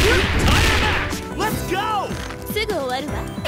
Let's go! すぐ終わるわ。